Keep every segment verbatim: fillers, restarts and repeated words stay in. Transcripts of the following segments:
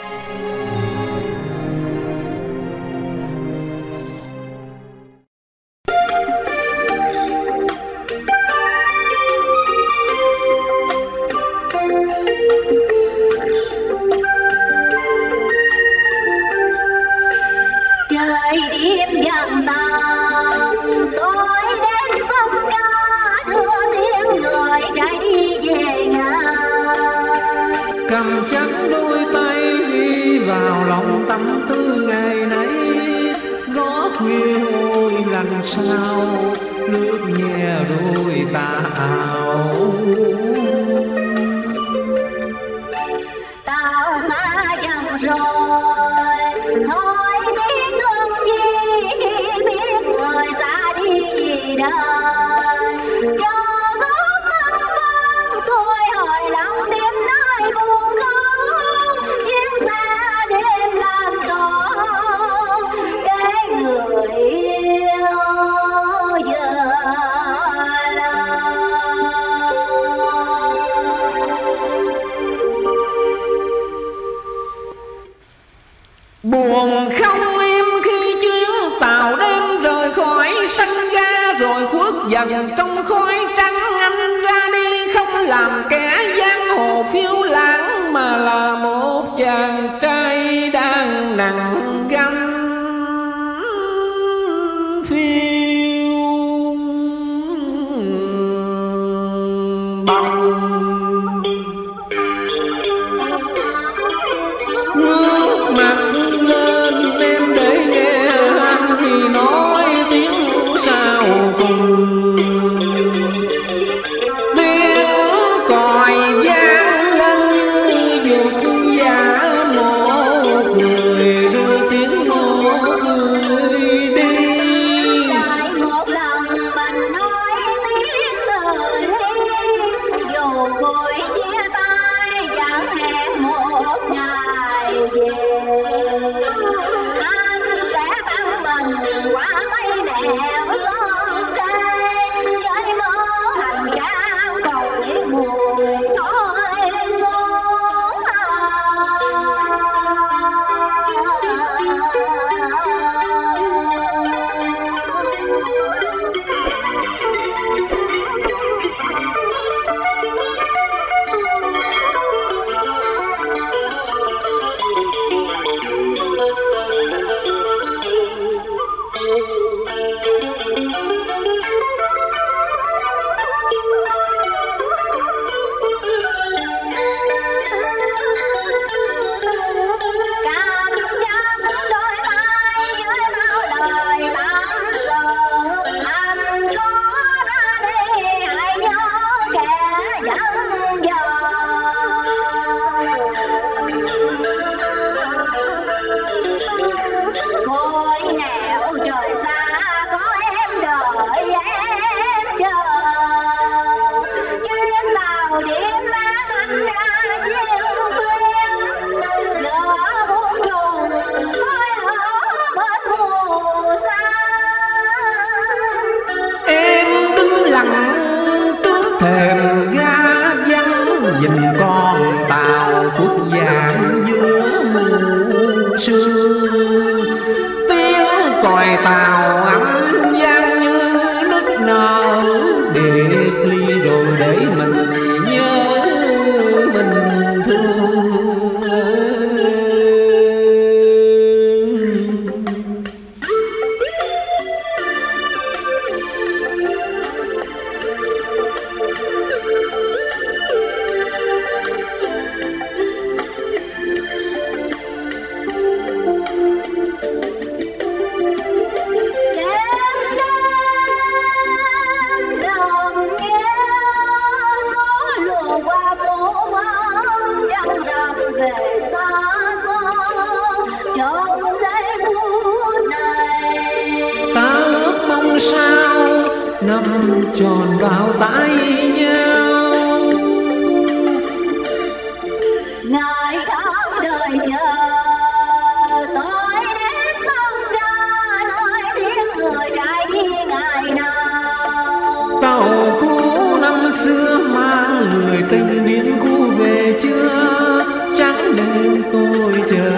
Cầm chắc đôi tay ghi vào lòng tâm tư ngày nãy. Gió khuya ôi lần sao lướt nhẹ đôi tà áo. Tao xa dần rồi thôi biết thương chi, khi biết người xa đi vì đời. Cho gót thân thân tôi hồi lòng đêm nay buồn khóc, chuyến xa đêm làm tổn cái người yêu giờ buồn không em khi chuyến tàu đêm rời khỏi sân ga, rồi khuất dần trong khói trắng. Anh ra đi không làm kẻ giang hồ phiêu lãng, mà là một chàng trai đang nặng gánh phiêu bồng. Ngước mặt lên em để nghe anh nói tiếng sau cùng. Tiếng còi vang lên như dục giả một người đưa tiếng một người đi. lại một lần mình nói tiếng từ ly, dù buổi chia tay chẳng hẹn một ngày về. Anh sẽ băng mình qua mấy nẻo son cây, với mơ hành trang cầu nguyện mùi khói xuống. Cảm giác đôi tay với bao lời tâm sự, anh có ra đi hãy nhớ kẻ dẫn dò. Cối nẻo trời xa có em đợi em chờ, chuyến tàu đêm mang anh ra chiều khuya. Lửa buông trùng khói lửa bên mù xa. Em đứng lặng trước thềm ga vắng, nhìn con tàu khuất dạng giữa mù sương. Tiếng còi tàu ấm vang như nức nở, biệt ly rồi để mình nhớ mình thương. Ta ước mong sao năm tròn vào tay nhau, ngày tháng đời chờ tôi đến sông ra nói tiếng người trai khi ngày nào. tàu cũ năm xưa mang người tình biến cũ về chưa. Trắng đêm tôi chờ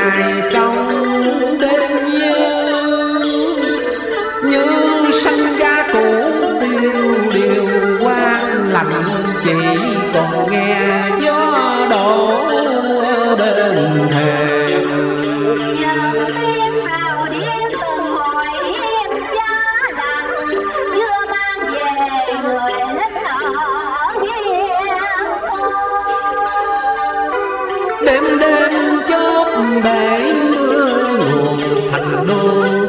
dài trong đêm như như sân ga cũ tiêu điều quang lạnh, chỉ còn nghe gió đổ bên thềm. Dòng tiếng tàu điên từng hồi đêm giá lạnh, chưa mang về người lính ở Biên Đêm đêm chớp bể mưa luồn thành đô